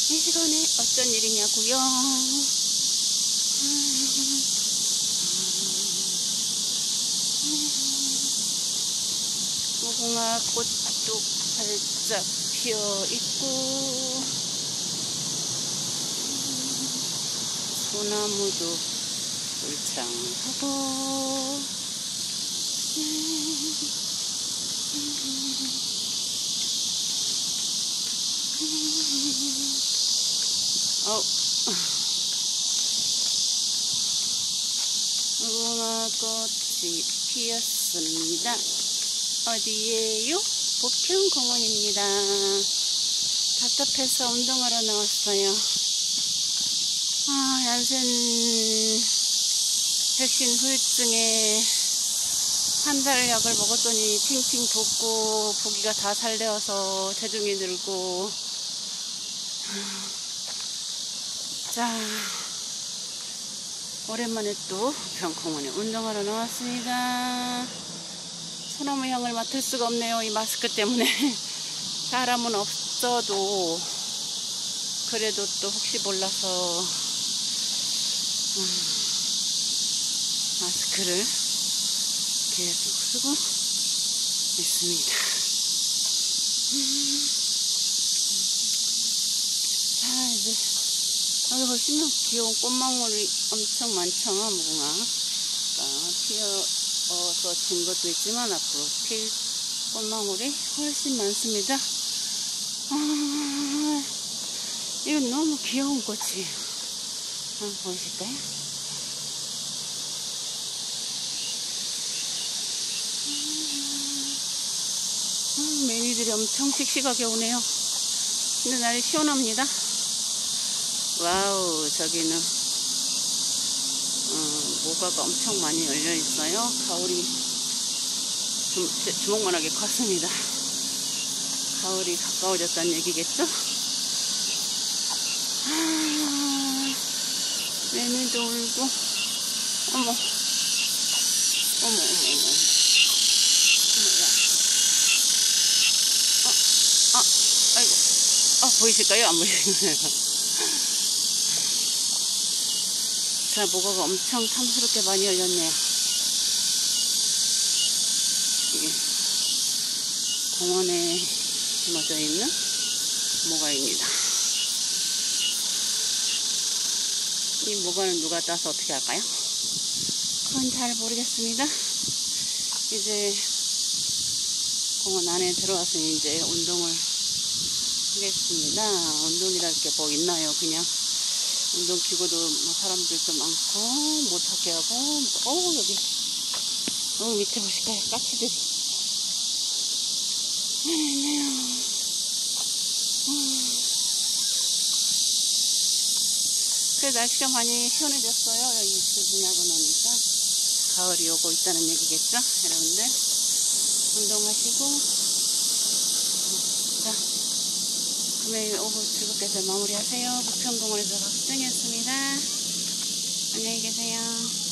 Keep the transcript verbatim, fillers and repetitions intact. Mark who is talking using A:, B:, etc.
A: 이 시간에 어쩐 일이냐고요? 무궁화 꽃도 활짝 피어 있고 소나무도 울창하고 어, 무궁화 꽃이 피었습니다. 어디에요? 부평공원입니다. 답답해서 운동하러 나왔어요. 아, 얀센 백신 후유증에 한 달 약을 먹었더니 팅팅 붓고 부기가 다 살려서 체중이 늘고. 자, 오랜만에 또 부평공원에 운동하러 나왔습니다. 소나무 향을 맡을 수가 없네요, 이 마스크 때문에. 사람은 없어도 그래도 또 혹시 몰라서 음, 마스크를 계속 쓰고 있습니다. 음. 자, 이제 여기 보시면 귀여운 꽃망울이 엄청 많죠. 무궁화가 피어서 진 것도 있지만 앞으로 필 꽃망울이 훨씬 많습니다. 아, 이건 너무 귀여운 꽃이에요. 한번 보실까요? 음, 매미들이 엄청 씩씩하게 오네요. 근데 날이 시원합니다. 와우, 저기는 어, 모가가 엄청 많이 열려 있어요. 가을이 좀 주먹만하게 컸습니다. 가을이 가까워졌다는 얘기겠죠? 아, 매미도 울고, 어머, 어머, 어머, 어머, 어머야. 어, 아, 아이고, 아, 보이실까요? 안 보이시나요? 자, 모가가 엄청 탐스럽게 많이 열렸네요. 이게 공원에 심어져 있는 모가입니다. 이 모가는 누가 따서 어떻게 할까요? 그건 잘 모르겠습니다. 이제 공원 안에 들어와서 이제 운동을 하겠습니다. 운동이랄 게 뭐 있나요? 그냥 운동기구도 뭐 사람들도 많고 못하게 하고. 어, 여기 어, 밑에 보실까요? 까치들이 있네요. 음. 그래, 날씨가 많이 시원해졌어요. 여기 비 지나고 나니까 가을이 오고 있다는 얘기겠죠? 여러분들 운동하시고. 자, 금요일 오후 즐겁게 잘 마무리하세요. 부평공원에서 박수정이었습니다. 안녕히 계세요.